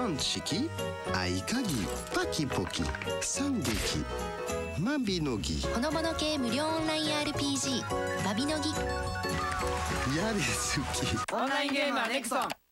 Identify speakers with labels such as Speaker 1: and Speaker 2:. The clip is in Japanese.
Speaker 1: ン式合鍵パキポキ惨劇マビノギ
Speaker 2: ほのぼの系無料オンライン RPG マビノギ
Speaker 1: やれ好き
Speaker 3: オンラインゲームはネクソン。